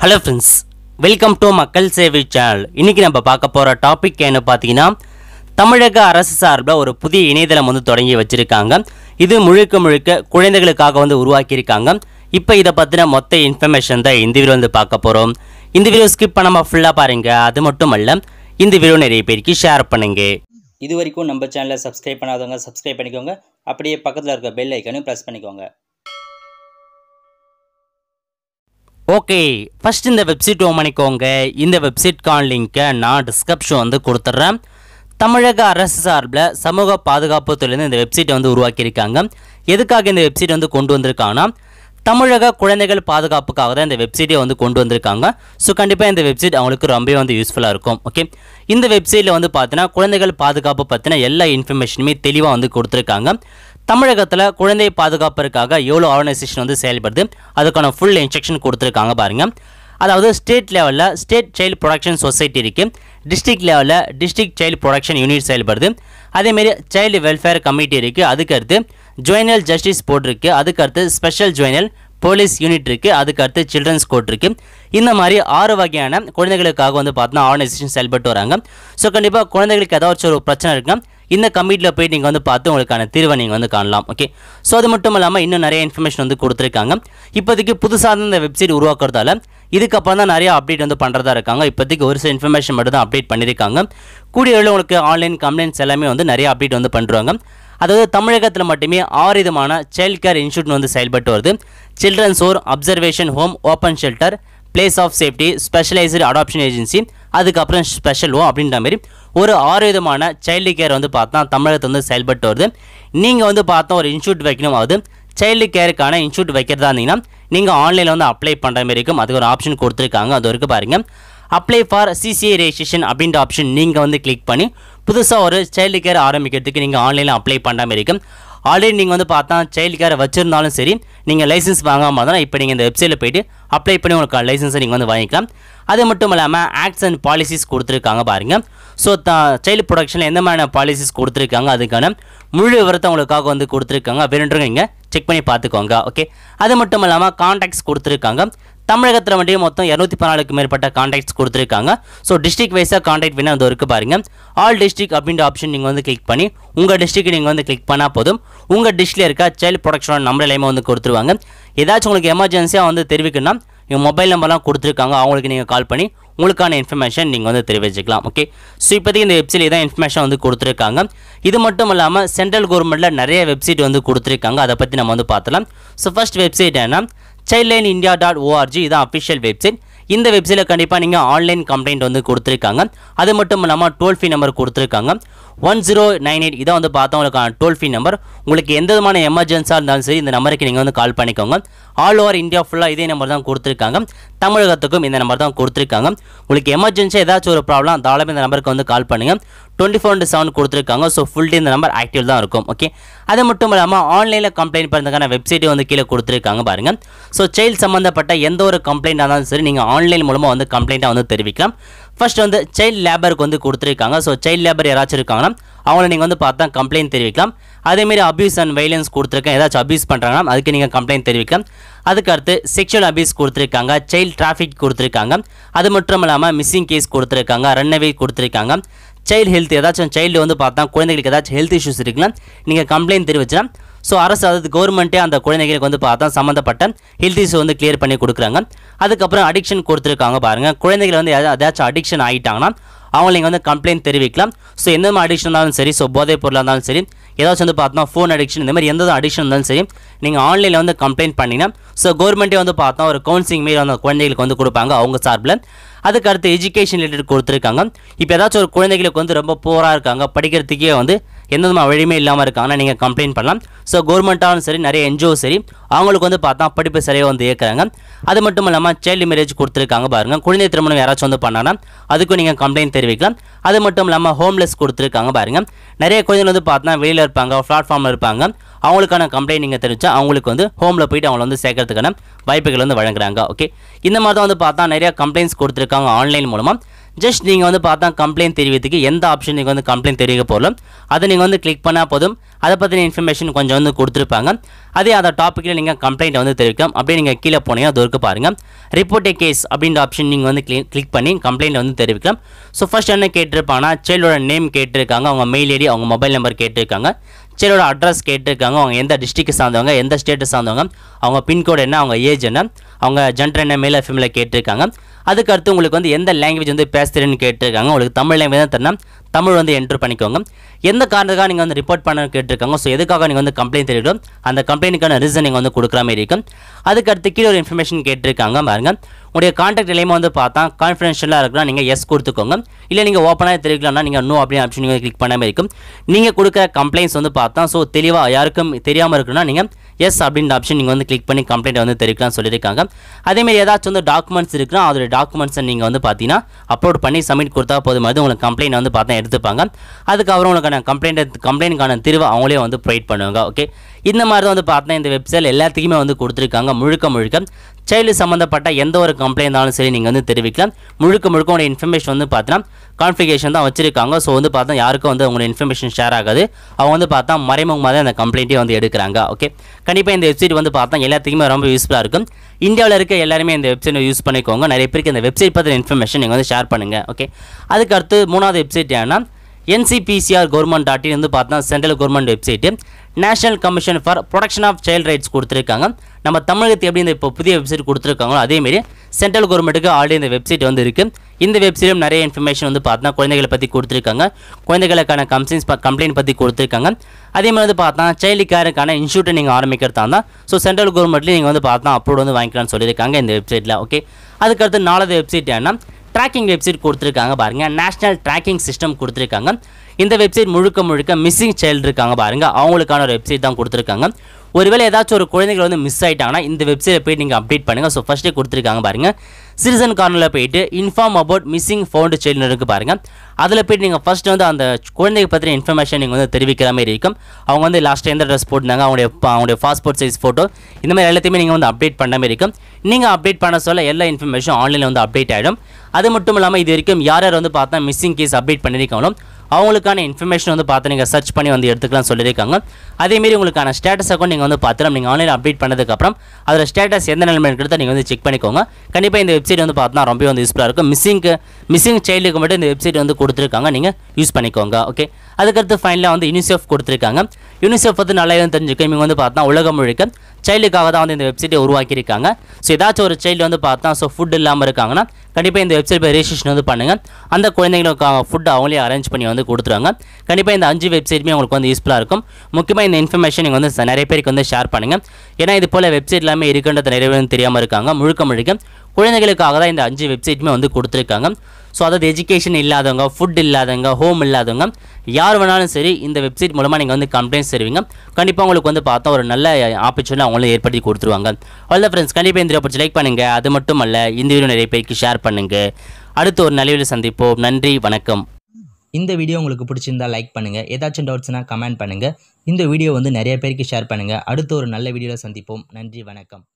Hello friends, welcome to makkalsevai channel. இன்னைக்கு நம்ம பார்க்க போற டாபிக் என்ன பாத்தீங்கன்னா தமிழக அரசு சார்பா ஒரு புதிய இணையதளம் தொடங்கி வச்சிருக்காங்க. இது முழுக்க குழந்தைகளுக்காக உருவாக்கி இருக்காங்க. இப்போ இத பத்தின மொத்த இன்ஃபர்மேஷன் தான் இந்த வீடியோல பார்க்க போறோம். இந்த வீடியோ ஸ்கிப் பண்ணாம ஃபுல்லா பாருங்க. அது மட்டுமல்ல இந்த வீடியோ நிறைய பேருக்கு ஷேர் பண்ணுங்க. இதுவரைக்கும் நம்ம சேனலை சப்ஸ்கிரைப் பண்ணாதவங்க சப்ஸ்கிரைப் பண்ணிக்கோங்க. அப்படியே பக்கத்துல இருக்க பெல் ஐகானையும் பிரஸ் பண்ணிக்கோங்க. ஓகே, ஃபர்ஸ்ட் இந்த வெப்சைட் ஓபன் பண்ணிக்கோங்க. இந்த வெப்சைட்கான லிங்கை நான் டிஸ்கிரிப்ஷன் கொடுத்துட்றேன். தமிழக அரசு சார்பில் சமூக பாதுகாப்பு துறையிலிருந்து இந்த வெப்சைட்டை உருவாக்கி இருக்காங்க. எதுக்காக இந்த வெப்சைட் கொண்டு வந்திருக்காங்கன்னா தமிழக குழந்தைகள் பாதுகாப்புக்காக தான் இந்த வெப்சைட்டை கொண்டு வந்திருக்காங்க. ஸோ கண்டிப்பாக இந்த வெப்சைட் அவங்களுக்கு ரொம்ப யூஸ்ஃபுல்லாக இருக்கும். ஓகே, இந்த வெப்சைட்டில் பார்த்தீங்கன்னா குழந்தைகள் பாதுகாப்பு பற்றின எல்லா இன்ஃபர்மேஷனுமே தெளிவாக கொடுத்துருக்காங்க. தமிழகத்தில் குழந்தை பாதுகாப்பிற்காக எவ்வளோ ஆர்கனைசேஷன் செயல்படுது அதுக்கான ஃபுல் இன்ஸ்ட்ரக்ஷன் கொடுத்துருக்காங்க பாருங்கள். அதாவது ஸ்டேட் லெவலில் ஸ்டேட் சைல்டு ப்ரொடக்ஷன் சொசைட்டி இருக்குது, டிஸ்ட்ரிக்ட் லெவலில் டிஸ்ட்ரிக்ட் சைல்டு ப்ரொடக்ஷன் யூனிட் செயல்படுது, அதேமாரி சைல்டு வெல்ஃபேர் கமிட்டி இருக்குது, அதுக்கடுத்து ஜுவனல் ஜஸ்டிஸ் போர்ட் இருக்குது, அதுக்கடுத்து ஸ்பெஷல் ஜுவனல் போலீஸ் யூனிட் இருக்குது, அதுக்கடுத்து சில்ட்ரன்ஸ் கோர்ட் இருக்குது. இந்த மாதிரி 6 வகையான குழந்தைகளுக்காக பார்த்தீங்கன்னா ஆர்கனைசேஷன் செயல்பட்டு வராங்க. ஸோ கண்டிப்பாக குழந்தைகளுக்கு ஏதாச்சும் ஒரு பிரச்சனை இருக்குன்னா இந்த கமிட்டியில் போய் நீங்கள் பார்த்து உங்களுக்கான தீர்வை நீங்கள் காணலாம். ஓகே, ஸோ அது மட்டும் இல்லாமல் இன்னும் நிறைய இன்ஃபர்மேஷன் கொடுத்துருக்காங்க. இப்போதைக்கு புதுசாக இந்த வெப்சைட் உருவாக்குறதால இதுக்கப்புறம் தான் நிறைய அப்டேட் பண்ணுறதா இருக்காங்க. இப்போதைக்கு ஒரு சில இன்ஃபர்மேஷன் மட்டும் தான் அப்டேட் பண்ணியிருக்காங்க. கூடிய அளவில் உங்களுக்கு ஆன்லைன் கம்ப்ளைண்ட்ஸ் எல்லாமே நிறைய அப்டேட் பண்ணுறாங்க. அதாவது தமிழகத்தில் மட்டுமே 6 விதமான சைல்ட் கேர் இன்ஸ்டியூட் செயல்பட்டு வருது. Children's home, observation home, open shelter, place of safety, specialised adoption agency, அதுக்கப்புறம் ஸ்பெஷல் ஹோம் அப்படின்ற மாதிரி ஒரு 6 விதமான சைல்டு கேர் பார்த்தா தமிழகத்தில் செயல்பட்டு வருது. நீங்கள் பார்த்தா ஒரு இன்ஸ்டியூட் வைக்கணும், அதாவது சைல்டு கேருக்கான இன்ஸ்டியூட் வைக்கிறதா இருந்தீங்கன்னா நீங்கள் ஆன்லைனில் அப்ளை பண்ணுற மாதிரி இருக்கும். அதுக்கு ஒரு ஆப்ஷன் கொடுத்துருக்காங்க, அது வரைக்கும் பாருங்கள். அப்ளை ஃபார் சிசிஐ ரெஜிஸ்ட்ரேஷன் அப்படின்ற ஆப்ஷன் நீங்கள் கிளிக் பண்ணி புதுசாக ஒரு சைல்டு கேர் ஆரம்பிக்கிறதுக்கு நீங்கள் ஆன்லைனில் அப்ளை பண்ணுற மாதிரி இருக்கும். ஆல்ரெடி நீங்கள் பார்த்தா சைல்டு கேரை வச்சுருந்தாலும் சரி, நீங்கள் லைசன்ஸ் வாங்காமல் தான் இப்போ நீங்கள் இந்த வெப்சைட்டில் போய்ட்டு அப்ளை பண்ணி உங்களுக்கு லைசன்ஸை நீங்கள் வாங்கிக்கலாம். அது மட்டும் இல்லாமல் ஆக்ட்ஸ் அண்ட் பாலிசிஸ் கொடுத்துருக்காங்க பாருங்கள். ஸோ சைல்டு ப்ரொடக்ஷனில் எந்த மாதிரியான பாலிசிஸ் கொடுத்துருக்காங்க அதுக்கான முழு விவரத்தை உங்களுக்காக கொடுத்துருக்காங்க. வேணுன்றவங்க நீங்கள் செக் பண்ணி பார்த்துக்கோங்க. ஓகே, அது மட்டும் இல்லாமல் கான்டாக்ட்ஸ் கொடுத்துருக்காங்க. தமிழகத்தில் மட்டும் மொத்தம் 214க்கு மேற்பட்ட கான்டாக்ட்ஸ் கொடுத்துருக்காங்க. ஸோ டிஸ்ட்ரிக்ட் வைஸாக கான்டாக்ட் வேணும், அது இருக்குது பாருங்கள். ஆல் டிஸ்ட்ரிக்ட் அப்படின்ற ஆப்ஷன் நீங்கள் கிளிக் பண்ணி உங்கள் டிஸ்ட்ரிக்ட் நீங்கள் கிளிக் பண்ணால் போதும். உங்கள் டிஸ்ட்ரிக்டில் இருக்க சைல்டு ப்ரொடக்ஷனோட நம்பர் எல்லாமே கொடுத்துருவாங்க. ஏதாச்சும் உங்களுக்கு எமர்ஜென்சியாக தெரிவிக்கணும்னா எங்கள் மொபைல் நம்பர்லாம் கொடுத்துருக்காங்க, அவங்களுக்கு நீங்கள் கால் பண்ணி உங்களுக்கான இன்ஃபர்மேஷன் நீங்கள் தெரிவிச்சுக்கலாம். ஓகே, ஸோ இப்போதைக்கு இந்த வெப்சைட்டில் தான் இன்ஃபர்மேஷன் கொடுத்துருக்காங்க. இது மட்டும் இல்லாமல் சென்ட்ரல் கவர்மெண்ட்டில் நிறைய வெப்சைட் கொடுத்துருக்காங்க, அதை பற்றி நம்ம பார்த்தலாம். ஸோ ஃபர்ஸ்ட் வெப்சைட் என்ன, childlineindia.org, இதான் அஃபிஷியல் வெப்சைட். இந்த வெப்சைட்டில் கண்டிப்பாக நீங்கள் ஆன்லைன் கம்ப்ளைண்ட் கொடுத்துருக்காங்க. அது மட்டும் இல்லாமல் டோல் ஃப்ரீ நம்பர் கொடுத்துருக்காங்க 1098. இதை பார்த்தா உங்களுக்கான டோல் ஃப்ரீ நம்பர். உங்களுக்கு எந்த விதமான எமர்ஜென்சியாக இருந்தாலும் சரி இந்த நம்பருக்கு நீங்கள் கால் பண்ணிக்கோங்க. ஆல் ஓவர் இந்தியா ஃபுல்லாக இதே நம்பர் தான் கொடுத்துருக்காங்க. தமிழகத்துக்கும் இந்த நம்பர் தான் கொடுத்துருக்காங்க. உங்களுக்கு எமர்ஜென்சியாக ஏதாச்சும் ஒரு ப்ராப்ளம் தாராளமாக இந்த நம்பருக்கு கால் பண்ணுங்கள். 24/7 கொடுத்துருக்காங்க. ஸோ ஃபுல் டே இந்த நம்பர் ஆக்டிவ் தான் இருக்கும். ஓகே, அது மட்டும் இல்லாமல் ஆன்லைனில் கம்ப்ளைண்ட் பண்ணுறதுக்கான வெப்சைட்டை கீழே கொடுத்துருக்காங்க பாருங்கள். ஸோ சைல்டு சம்மந்தப்பட்ட எந்த ஒரு கம்ப்ளைண்டாக இருந்தாலும் சரி நீங்கள் ஆன்லைன் மூலமாக கம்ப்ளைண்ட்டாக தெரிவிக்கலாம். ஃபர்ஸ்ட் சைல்டு லேபருக்கு கொடுத்துருக்காங்க. ஸோ சைல்டு லேபர் யாராச்சும் இருக்காங்கன்னா அவங்கள நீங்கள் பார்த்தா கம்ப்ளைண்ட் தெரிவிக்கலாம். அதேமாரி அபியூஸ் அண்ட் வைலன்ஸ் கொடுத்துருக்கேன், ஏதாச்சும் அபியூஸ் பண்ணுறாங்கன்னா அதுக்கு நீங்கள் கம்ப்ளைண்ட் தெரிவிக்கலாம். அதுக்கடுத்து செக்ஷுவல் அபியூஸ் கொடுத்துருக்காங்க, சைல்டு டிராஃபிக் கொடுத்துருக்காங்க, அது மட்டும் இல்லாமல் மிஸ்ஸிங் கேஸ் கொடுத்துருக்காங்க, ரன்அவே கொடுத்துருக்காங்க, சைல்டு ஹெல்த் ஏதாச்சும் சைல்டு பார்த்தா குழந்தைகளுக்கு ஏதாச்சும் ஹெல்த் இஷ்யூஸ் இருக்குன்னா நீங்கள் கம்ப்ளைண்ட் தெரிவிச்சா ஸோ அரசு அதாவது கவர்மெண்ட்டே அந்த குழந்தைகளுக்கு பார்த்தா சம்மந்தப்பட்ட ஹெல்த் இஷ்யூ கிளியர் பண்ணி கொடுக்குறாங்க. அதுக்கப்புறம் அடிக்ஷன் கொடுத்துருக்காங்க பாருங்கள். குழந்தைகள் ஏதாச்சும் அடிக்ஷன் ஆகிட்டாங்கன்னா அவங்களை நீங்கள் கம்ப்ளைண்ட் தெரிவிக்கலாம். ஸோ எந்த மாதிரி அடிக்ஷன் இருந்தாலும் சரி, ஸோ போதைப் பொருளாக இருந்தாலும் சரி, ஏதாச்சும் பார்த்தா ஃபோன் அடிக்ஷன், இந்த மாதிரி எந்த அடிக்ஷன் இருந்தாலும் சரி நீங்கள் ஆன்லைனில் கம்ப்ளைண்ட் பண்ணிங்கன்னா ஸோ கவர்மெண்ட்டே பார்த்தா ஒரு கவுன்சிலிங் மாரி அந்த குழந்தைகளுக்கு கொடுப்பாங்க அவங்க சார்பில். அதுக்கு அடுத்து எஜுகேஷன் ரிலேட்டட் கொடுத்துருக்காங்க. இப்போ ஏதாச்சும் ஒரு குழந்தைகளுக்கு ரொம்ப போராக இருக்காங்க, படிக்கிறதுக்கே எந்த விதமான வழியுமே இல்லாமல் இருக்காங்கன்னா நீங்கள் கம்ப்ளைண்ட் பண்ணலாம். ஸோ கவர்மெண்ட்டாலும் சரி நிறைய என்ஜிஓ சரி அவங்களுக்கு பார்த்தா படிப்பு சரியாக இயக்குறாங்க. அது மட்டும் இல்லாமல் சைல்டு மேரேஜ் கொடுத்துருக்காங்க பாருங்கள். குழந்தை திருமணம் யாராச்சும் பண்ணாங்கன்னா அதுக்கும் நீங்கள் கம்ப்ளைண்ட் தெரிவிக்கலாம். அது மட்டும் இல்லாமல் ஹோம்லெஸ் கொடுத்துருக்காங்க பாருங்கள். நிறைய குழந்தைகள் பார்த்தா வெளியில் இருப்பாங்க, பிளாட்ஃபார்மில் இருப்பாங்க, அவங்களுக்கான கம்ப்ளைண்ட் நீங்கள் தெரிவிச்சா அவங்களுக்கு ஹோமில் போய்ட்டு அவங்கள சேர்க்கறதுக்கான வாய்ப்புகள் வழங்குறாங்க. ஓகே, இந்த மாதிரி தான் பார்த்தா நிறைய கம்ப்ளைண்ட்ஸ் கொடுத்துருக்காங்க ஆன்லைன் மூலமாக. ஜஸ்ட் நீங்கள் வந்து பார்த்தா கம்ப்ளைண்ட் தெரிவித்துக்கு எந்த ஆப்ஷன் நீங்கள் வந்து கம்ப்ளைண்ட் தெரிவிக்க போகலாம் அதை நீங்கள் வந்து கிளிக் பண்ணால் போதும். அதை பற்றின இன்ஃபர்மேஷன் கொஞ்சம் வந்து கொடுத்துருப்பாங்க. அதே அந்த டாப்பிக்கில் நீங்கள் கம்ப்ளைண்ட் வந்து தெரிவிக்கலாம். அப்படியே நீங்கள் கீழே போனீங்கன்னா அது இருக்குது பாருங்கள், ரிப்போர்ட் ஏ கேஸ் அப்படின்ற ஆப்ஷன் நீங்கள் வந்து கிளிக் பண்ணி கம்ப்ளைண்ட் வந்து தெரிவிக்கலாம். ஸோ ஃபர்ஸ்ட் என்ன கேட்டிருப்பாங்கன்னா சைல்டோட நேம் கேட்டிருக்காங்க, அவங்க மெயில் ஐடி, அவங்க மொபைல் நம்பர் கேட்டிருக்காங்க, சைல்டோட அட்ரஸ் கேட்டிருக்காங்க, அவங்க எந்த டிஸ்ட்ரிக்ட் சார்ந்தவங்க, எந்த ஸ்டேட்டை சார்ந்தவங்க, அவங்க பின்கோடு என்ன, அவங்க ஏஜ் என்ன, அவங்க ஜெண்டர் என்ன, மேல் ஃபீமேல் கேட்டிருக்காங்க. அதுக்கடுத்து உங்களுக்கு வந்து எந்த லாங்குவேஜ் வந்து பேசுகிறேன்னு கேட்டிருக்காங்க. உங்களுக்கு தமிழ் லாங்குவேஜ் தான் தரணும், தமிழ் வந்து என்ட்ரு பண்ணிக்கோங்க. எந்த காரணத்துக்காக நீங்கள் வந்து ரிப்போர்ட் பண்ண கேட்டிருக்காங்க, ஸோ எதுக்காக நீங்கள் வந்து கம்ப்ளைண்ட் தெரிவிக்கும் அந்த கம்ப்ளைண்ட்டுக்கான ரீசன் நீங்கள் வந்து கொடுக்குற மாதிரி இருக்கும். அதுக்கடுத்து கீழே ஒரு இன்ஃபர்மேஷன் கேட்டிருக்காங்க பாருங்கள், உங்களுடைய கான்டாக்ட் எல்லாமே வந்து பார்த்தா கான்ஃபிடென்ஷியலாக இருக்கலாம், நீங்கள் எஸ் கொடுத்துக்கோங்க. இல்லை நீங்கள் ஓப்பனாக தெரிவிக்கலாம்னா நீங்கள் நோ அப்படின்னு ஆப்ஷன் நீங்கள் கிளிக் பண்ணாமல் இருக்கும். நீங்கள் கொடுக்குற கம்ப்ளைண்ட்ஸ் வந்து பார்த்தா ஸோ தெளிவாக யாருக்கும் தெரியாமல் இருக்குன்னா நீங்கள் எஸ் அப்படின்ற ஆப்ஷன் நீங்கள் வந்து கிளிக் பண்ணி கம்ப்ளைண்ட் வந்து தெரிவிக்கலாம் சொல்லியிருக்காங்க. அதேமாதிரி ஏதாச்சும் வந்து டாக்குமெண்ட்ஸ் இருக்குன்னா அதோட டாக்குமெண்ட்ஸை நீங்கள் வந்து பார்த்தீங்கன்னா அப்லோட் பண்ணி சப்மிட் கொடுத்தா போதும், அது உங்களுக்கு கம்ப்ளைண்ட் வந்து பார்த்தா எடுத்துப்பாங்க. அதுக்கப்புறம் உங்களுக்கான கம்ப்ளைண்ட்டுக்கான தீர்வு அவங்களே வந்து ப்ரொவைட் பண்ணுவாங்க. ஓகே, இந்த மாதிரி தான் வந்து பார்த்தா இந்த வெப்சைட் எல்லாத்துக்குமே வந்து கொடுத்துருக்காங்க. முழுக்க சைல்டு சம்மந்தப்பட்ட எந்த ஒரு கம்ப்ளைண்ட் இருந்தாலும் சரி நீங்கள் வந்து தெரிவிக்கலாம். முழுக்க உங்களுடைய இன்ஃபர்மேஷன் வந்து பார்த்தீங்கன்னா கான்ஃபிகரேஷன் தான் வச்சிருக்காங்க. ஸோ வந்து பார்த்தா யாருக்கும் வந்து உங்களோட இன்ஃபர்மேஷன் ஷேர் ஆகாது, அவங்க வந்து பார்த்தா மறைமுகமாக தான் அந்த கம்ப்ளைண்ட்டே வந்து எடுக்கிறாங்க. ஓகே, கண்டிப்பாக இந்த வெப்சைட் வந்து பார்த்தா எல்லாத்துக்குமே ரொம்ப யூஸ்ஃபுல்லாக இருக்கும். இந்தியாவில் இருக்க எல்லாருமே இந்த வெப்சைட்டை யூஸ் பண்ணிக்கோங்க. நிறைய பேருக்கு இந்த வெப்சைட் பற்றின இன்ஃபர்மேஷன் நீங்கள் வந்து ஷேர் பண்ணுங்கள். ஓகே, அதுக்கடுத்து மூணாவது வெப்சைட் ஏன்னா ncpcr.government.in வந்து பார்த்தா central government website, national commission for protection of child rights கொடுத்துருக்காங்க. நம்ம தமிழகத்துக்கு எப்படி இந்த இப்போ புதிய வெப்சைட் கொடுத்துருக்காங்களோ அதேமாரி சென்ட்ரல் கவர்மெண்ட்டுக்கு ஆல்ரெடி இந்த வெப்சைட் வந்து இருக்குது. இந்த வெப்சைட்டும் நிறைய இன்ஃபர்மேஷன் வந்து பார்த்தா குழந்தைகளை பற்றி கொடுத்துருக்காங்க, குழந்தைகளுக்கான கம்ப்ளைண்ட் பற்றி கொடுத்துருக்காங்க. அதேமாதிரி வந்து பார்த்தா சைல்டு கேருக்கான இன்ஸ்டியூட்டை நீங்கள் ஆரம்பிக்கிறதா தான் ஸோ சென்ட்ரல் கவர்மெண்ட்லேயும் நீங்கள் வந்து பார்த்தா அப்லோட் வந்து வாங்கிக்கலாம்னு சொல்லியிருக்காங்க இந்த வெப்சைட்டில். ஓகே, அதுக்கடுத்து நாலாவது வெப்சைட் ஏன்னா ட்ராக்கிங் வெப்சைட் கொடுத்துருக்காங்க பாருங்கள், நேஷனல் ட்ராக்கிங் சிஸ்டம் கொடுத்துருக்காங்க. இந்த வெப்சைட் முழுக்க மிஸ்ஸிங் சைல்டு இருக்காங்க பாருங்கள், அவங்களுக்கான ஒரு வெப்சைட் தான் கொடுத்துருக்காங்க. ஒருவேளை ஏதாச்சும் ஒரு குழந்தைகள் வந்து மிஸ் ஆகிட்டாங்கன்னா இந்த வெப்சைட்டில் போய்ட்டு நீங்கள் அப்டேட் பண்ணுங்கள். ஸோ ஃபஸ்ட்டே கொடுத்துருக்காங்க பாருங்கள், சிட்டிசன் கார்னரில் போயிட்டு inform about missing found child இருக்குது பாருங்கள், அதில் போய்ட்டு நீங்கள் ஃபஸ்ட்டு வந்து அந்த குழந்தைங்க பற்றின இன்ஃபர்மேஷன் நீங்கள் வந்து தெரிவிக்கிற மாதிரி இருக்கும். அவங்க வந்து லாஸ்ட்டாக எந்த ட்ரெஸ் போட்டிருந்தாங்க, அவங்களுடைய பாஸ்போர்ட் சைஸ் ஃபோட்டோ, இந்த மாதிரி எல்லாத்தையுமே நீங்கள் வந்து அப்டேட் பண்ண மாதிரி இருக்கும். நீங்கள் அப்டேட் பண்ண சொல்ல எல்லா இன்ஃபர்மேஷன் ஆன்லைனில் வந்து அப்டேட் ஆகிடும். அது மட்டும் இல்லாமல் இது வரைக்கும் யார் வந்து பார்த்தா மிஸ்ஸிங் கேஸ் அப்டேட் பண்ணியிருக்காங்களோ அவங்களுக்கான இன்ஃபர்மேஷன் வந்து பார்த்து நீங்கள் சர்ச் பண்ணி வந்து எடுத்துக்கலாம் சொல்லியிருக்காங்க. அதேமாரி உங்களுக்கான ஸ்டேட்டஸ் அக்கௌண்ட் நீங்கள் வந்து பார்த்துலாம், நீங்கள் ஆன்லைனில் அப்டேட் பண்ணதுக்கப்புறம் அதில் ஸ்டேட்டஸ் எந்த நிலைமை இருக்கிறத நீங்கள் வந்து செக் பண்ணிக்கோங்க. கண்டிப்பாக இந்த வெப்சைட் வந்து பார்த்தா ரொம்ப வந்து யூஸ்ஃபுல்லாக இருக்கும். மிஸ்ஸிங் சைல்டுக்கு மட்டும் இந்த வெப்சைட் வந்து கொடுத்துருக்காங்க, நீங்கள் யூஸ் பண்ணிக்கோங்க. ஓகே, அதுக்கடுத்து ஃபைனலாக வந்து யூனிசெஃப் கொடுத்துருக்காங்க. யூனிசெஃப் வந்து நல்லா தெரிஞ்சுக்க இவங்க வந்து பார்த்தா உலகம் முழுக்க சைல்டுக்காக தான் வந்து இந்த வெப்சைட்டை உருவாக்கியிருக்காங்க. ஸோ ஏதாச்சும் ஒரு சைல்டு வந்து பார்த்தா ஸோ ஃபுட் இல்லாமல் இருக்காங்கன்னா கண்டிப்பாக இந்த வெப்சைட் போய் ரெஜிஸ்ட்ரேஷன் வந்து பண்ணுங்கள். அந்த குழந்தைங்களுக்காக ஃபுட் அவங்களே அரேஞ்ச் பண்ணி வந்து கொடுத்துருவாங்க. கண்டிப்பாக இந்த 5 வெப்சைட்டுமே உங்களுக்கு வந்து யூஸ்ஃபுல்லாக இருக்கும். முக்கியமாக இந்த இன்ஃபர்மேஷன் நீங்கள் வந்து நிறைய பேருக்கு வந்து ஷேர் பண்ணுங்கள். ஏன்னா இது போல் வெப்சைட் எல்லாமே இருக்குன்றது நிறைய பேர் தெரியாமல் இருக்காங்க. முழுக்க குழந்தைகளுக்காக தான் இந்த 5 வெப்சைட்டுமே வந்து கொடுத்துருக்காங்க. ஸோ அதாவது எஜுகேஷன் இல்லாதவங்க, ஃபுட் இல்லாதவங்க, ஹோம் இல்லாதவங்க யார் வேணாலும் சரி இந்த வெப்சைட் மூலமாக நீங்கள் வந்து கம்ப்ளைண்ட்ஸ் தருவீங்க. கண்டிப்பாக உங்களுக்கு வந்து பார்த்தா ஒரு நல்ல ஆப்பர்ச்சுனிட்டி அவங்களும் ஏற்படுத்தி கொடுத்துருவாங்க. அவ்வளோ ஃப்ரெண்ட்ஸ், கண்டிப்பாக இந்த வீடியோ லைக் பண்ணுங்கள். அது மட்டும் அல்ல இந்த வீடியோ நிறைய பேருக்கு ஷேர் பண்ணுங்கள். அடுத்து ஒரு நல்ல வீடியோ சந்திப்போம். நன்றி, வணக்கம். இந்த வீடியோ உங்களுக்கு பிடிச்சிருந்தா லைக் பண்ணுங்கள், ஏதாச்சும் டவுட்ஸ்னால் கமெண்ட் பண்ணுங்கள். இந்த வீடியோ வந்து நிறைய பேருக்கு ஷேர் பண்ணுங்கள். அடுத்து ஒரு நல்ல வீடியோவில் சந்திப்போம். நன்றி, வணக்கம்.